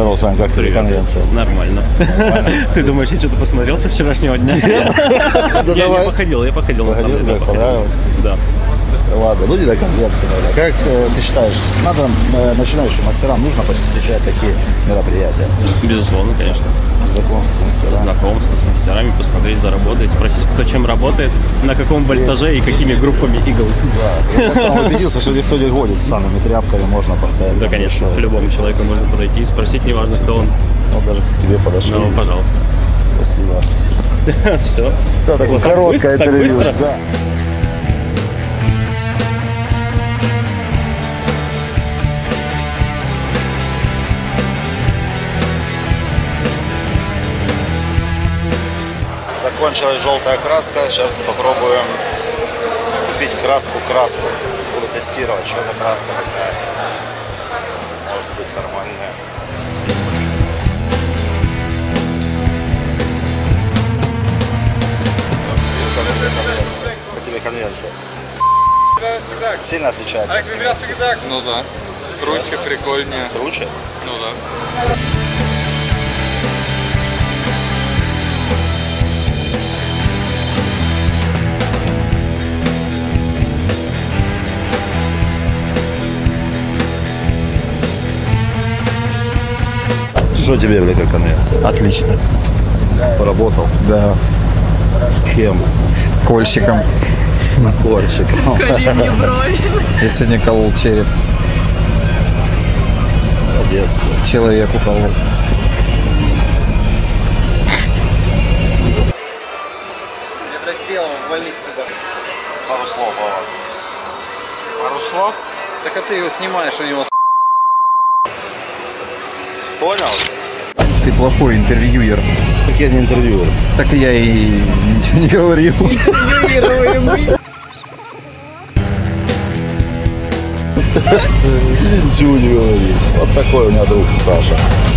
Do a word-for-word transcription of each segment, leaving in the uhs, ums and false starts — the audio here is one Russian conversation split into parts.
Здорово, Сань, как тебе конвенция? Нормально. Ты думаешь, я что-то посмотрел со вчерашнего дня? Я походил, я походил на самом деле. Понравилось? Да. Ладно, ну не до конвенции, наверное. Как э, ты считаешь, надо э, начинающим мастерам нужно посещать такие мероприятия? Безусловно, конечно. Знакомство с мастерами. Знакомство с мастерами, посмотреть за работой, спросить, кто чем работает, на каком вольтаже и какими группами игл. Да, я сам убедился, что никто не ходит с самыми тряпками, можно поставить. Да, конечно, к любому человеку можно подойти и спросить, неважно, кто он. Ну, даже к тебе подошли. Ну, пожалуйста. Спасибо. Все. Да, такое короткое интервью. Да. Закончилась желтая краска, сейчас попробуем купить краску-краску. Буду тестировать, что за краска такая. Может быть нормальная. Как тебе конвенция? Сильно отличается? Ну да. Круче, прикольнее. Круче? Ну да. Что тебе, Великая конвенция? Отлично. Поработал? Да. Кем? Кольщиком. Кольщиком. Коли мне брови. Я сегодня колол череп. Молодец. Человеку колол. Пару слов, Вова. Пару слов? Так а ты его снимаешь, у него Понял? Ты плохой интервьюер. Так я не интервьюер. Так я и ничего не говорил. Интервьюируемый. Ничего не говори. Вот такой у меня друг Саша.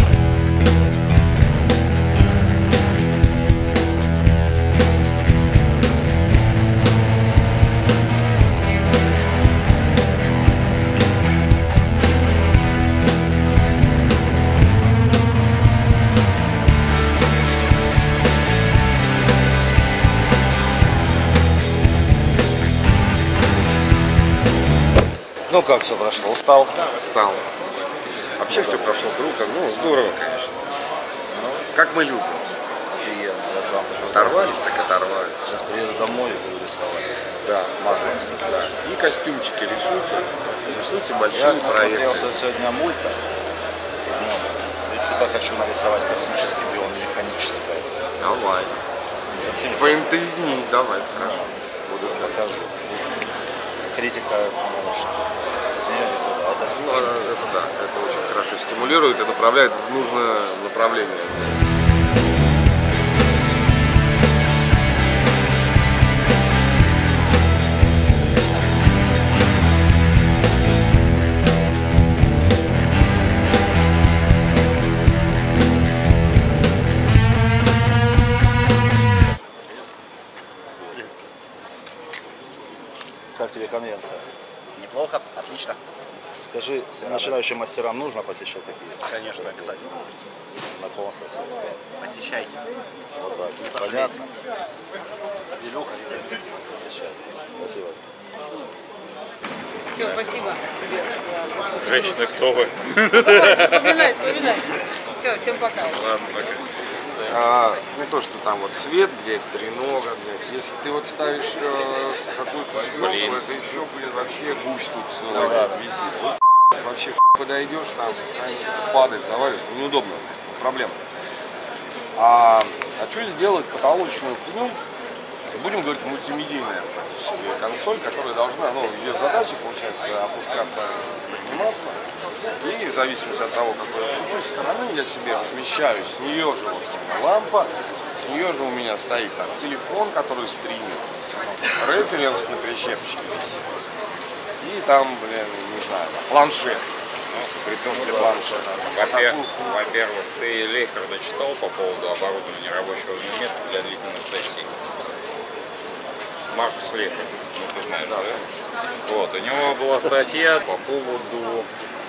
Ну как все прошло? Устал? Устал. Вообще все прошло круто. Ну, здорово, конечно. Ну, как мы любим. Приеду, я сам. Оторвались, так оторвались. Сейчас приеду домой и буду рисовать. Да, масло, кстати, да. И костюмчики рисуйте. Рисуйте Я большие проекты. насмотрелся сегодня мульта. И что-то хочу нарисовать космический биомеханическое. Давай. Затем Фэнтезни, давай, хорошо. буду покажу. Критика, конечно, земли туда. Это Ну, стиль. это да, это очень хорошо стимулирует и направляет в нужное направление. Как тебе конвенция? Неплохо, отлично. Скажи, начинающим мастерам нужно посещать такие Конечно, обязательно. знакомства? Посещайте. Вот так. Понятно? Илюха, посещать. Спасибо. Все, спасибо тебе. за то, что ты Женщины, кто вы? был. Ну, давай, вспоминай, вспоминай. Все, всем пока. Ладно, пока. А, не то, что там вот свет, блядь, тренога, блядь. Если ты вот ставишь э, какую-то съемку, это еще, блин, вообще гусь тут целый висит. Вот, вообще подойдешь, там падает, заваливается, неудобно, проблема. А, а что сделать потолочную пню? Будем говорить, мультимедийная практически консоль, которая должна, ну, ее задача, получается, опускаться, подниматься. И в зависимости от того, какой я чуть-чуть стороны я себе смещаю, с нее же вот лампа, с нее же у меня стоит там телефон, который стримит, референс на прищепочке висит. И там, блин, не знаю, планшет. Притом для планшета. Во-первых, ты Лейхарда читал по поводу оборудования рабочего места для длительной сессии? Маркус Лейхард, ну ты знаешь, да? Вот, у него была статья по поводу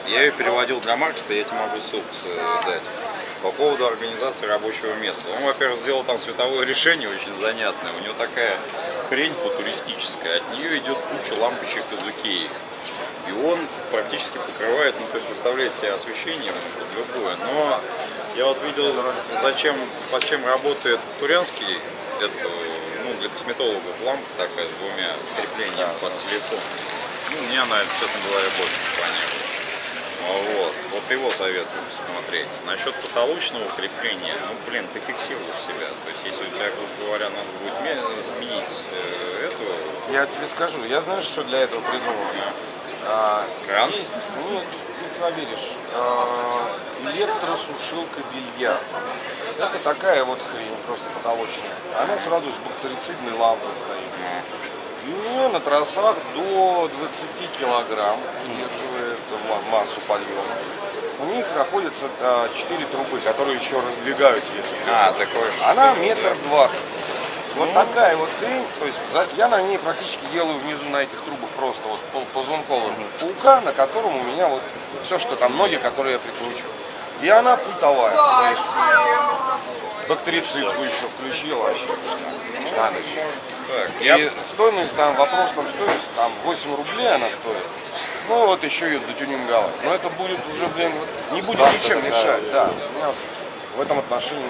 Я ее переводил для маркета, я тебе могу ссылку дать. По поводу организации рабочего места. Он, во-первых, сделал там световое решение очень занятное. У него такая хрень футуристическая. От нее идет куча лампочек из Икеи. И он практически покрывает, ну, то есть выставляет себе освещение под любое. Но я вот видел, зачем, под чем работает Турянский, это, ну, для косметологов лампа такая с двумя скреплениями под телефон. Ну, мне она, честно говоря, больше понятна. Вот, вот его советую посмотреть. Насчет потолочного крепления, ну, блин, ты фиксируешь себя. То есть, если у тебя, грубо говоря, надо будет сменить э, эту... Я тебе скажу, я знаю, что для этого придумал. А, Кран? Есть, нет, не поверишь, а, электросушилка белья. Это такая вот хрень, просто потолочная. Она сразу с бактерицидной лампой стоит. И у нее на тросах до двадцати килограмм удерживает массу подъема. У них находятся четыре трубы, которые еще раздвигаются, если а, такое. Она метр двадцать. Вот ну, такая вот хрень, то есть за, я на ней практически делаю внизу на этих трубах просто вот позвонкового паука, на котором у меня вот все, что там ноги, которые я прикручиваю. И она пультовая. То есть бактерицидку еще включила вообще на ночь. Так, и я... стоимость там, вопрос там стоимость, там восемь рублей она стоит. Ну вот еще ее дотюнинговать. Но это будет уже, блин, вот, не будет ничем мешать. Да. Да. В этом отношении.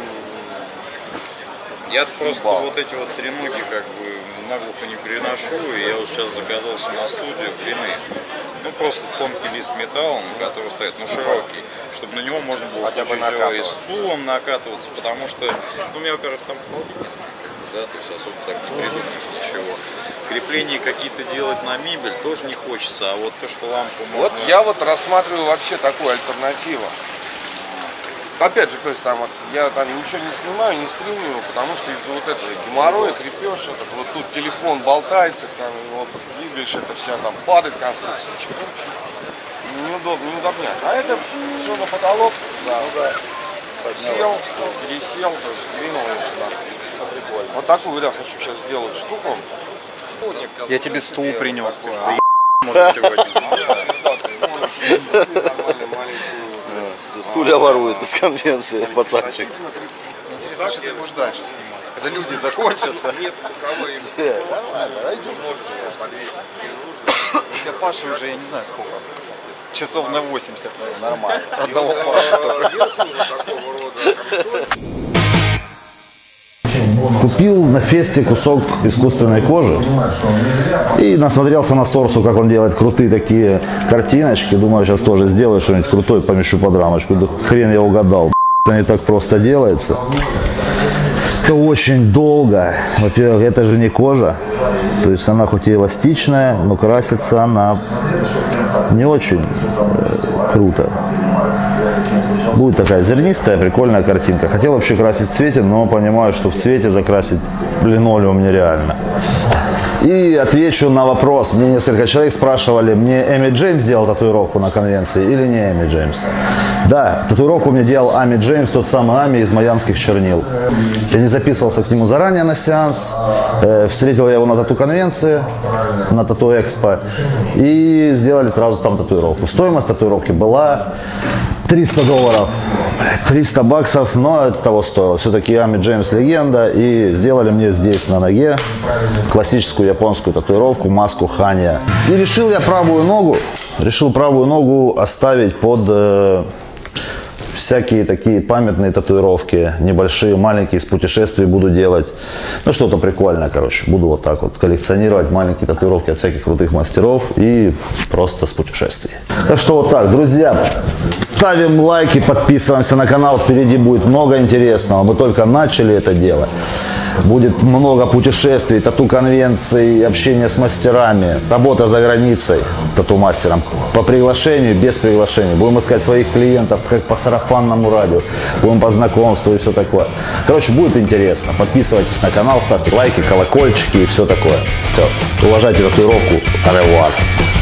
Я просто вот эти вот треноги как бы наглухо не переношу, и я вот сейчас заказался на студию блины. Ну просто тонкий лист металла, на который стоит, ну широкий, чтобы на него можно было хотя бы и стулом накатываться, потому что, ну, у меня, во-первых, там холодильник, да, то есть особо так не придумаешь ничего. Крепления какие-то делать на мебель тоже не хочется, а вот то, что лампу можно... Вот я вот рассматриваю вообще такую альтернативу. Опять же, то есть там вот, я там ничего не снимаю, не стримлю, потому что из-за вот этого геморроя крепеж, этот, вот тут телефон болтается, там вот двигаешь, это вся там падает конструкция. Неудобно, неудобняк. А это все на потолок, да, да. Сел, пересел, то есть двинул сюда. Вот такую, да, хочу сейчас сделать штуку. Я тебе стул принес. Стулья воруют из конвенции, пацанчик. Интересно, что ты будешь дальше снимать? Когда люди закончатся. Нет, кого им. Я Паша уже, я не знаю сколько. Часов на восемьдесят, наверное, нормально. Одного Паша только. Купил на фесте кусок искусственной кожи и насмотрелся на Сорсу, как он делает крутые такие картиночки. Думаю, сейчас тоже сделаю что-нибудь крутое, помещу под рамочку. Да хрен я угадал. Это не так просто делается. Это очень долго. Во-первых, это же не кожа. То есть она хоть и эластичная, но красится она не очень э, круто. Будет такая зернистая, прикольная картинка. Хотел вообще красить в цвете, но понимаю, что в цвете закрасить линолеум нереально. И отвечу на вопрос. Мне несколько человек спрашивали, мне Эми Джеймс делал татуировку на конвенции или не Эми Джеймс. Да, татуировку мне делал Ами Джеймс, тот самый Ами из майамских чернил. Я не записывался к нему заранее на сеанс. Э, встретил я его на тату-конвенции, на тату-экспо. И сделали сразу там татуировку. Стоимость татуировки была триста долларов, триста баксов, но это того стоило. Все-таки Ами Джеймс легенда, и сделали мне здесь на ноге классическую японскую татуировку, маску Ханья. И решил я правую ногу, решил правую ногу оставить под э, всякие такие памятные татуировки, небольшие, маленькие, из путешествий буду делать. Ну, что-то прикольное, короче. Буду вот так вот коллекционировать маленькие татуировки от всяких крутых мастеров и просто с путешествий. Так что вот так, друзья, ставим лайки, подписываемся на канал. Впереди будет много интересного. Мы только начали это дело. Будет много путешествий, тату-конвенций, общения с мастерами, работа за границей тату-мастером. По приглашению, без приглашения. Будем искать своих клиентов, как по сарафанному радио. Будем по знакомству и все такое. Короче, будет интересно. Подписывайтесь на канал, ставьте лайки, колокольчики и все такое. Все. Уважайте татуировку. Au revoir.